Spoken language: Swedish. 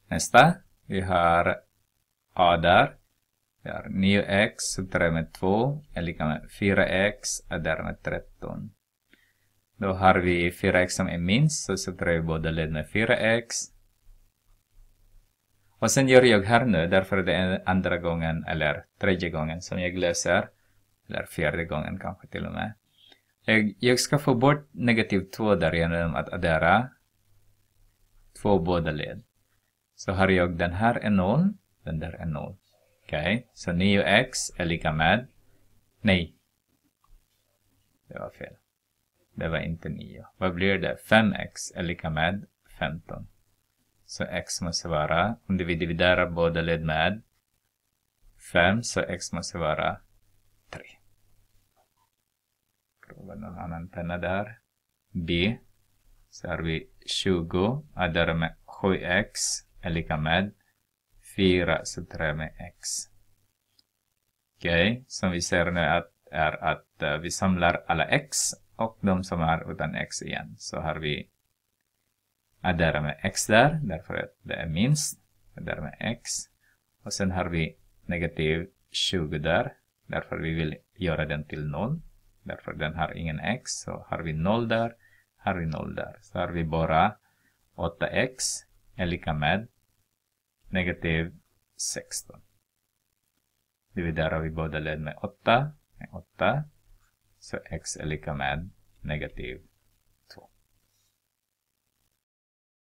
Nästa, vi har a där. Vi har 9x subtraherat med 2 är lika med 4x är därmed 13. Då har vi 4x som är minst, så subtraherar vi båda led med 4x. Och sen gör jag här nu, därför det är andra gången eller tredje gången som jag läser. Eller fjärde gången kanske till och med. Jag ska få bort negativ 2 där genom att addera 2 båda led. Så har jag den här är 0, den där är 0. Okej, så 9x är lika med, nej, det var fel. Det var inte 9. Vad blir det? 5x är lika med 15. Så x måste vara, om vi dividerar båda led med 5, så x måste vara 3. Prova någon annan penna där. B. Så har vi 20. Addera med 7x är lika med 4 subtraherat med x. Okej, som vi ser nu är att vi samlar alla x och de som är utan x igen. Så har vi addera med x där, därför att det är minst. Addera med x. Och sen har vi negativ 20 där, därför vi vill göra den till 0. Därför den har ingen x, så har vi 0 där, har vi 0 där. Så har vi bara 8x är lika med negativ 16. Dividerar vi båda led med 8. Så x är lika med negativ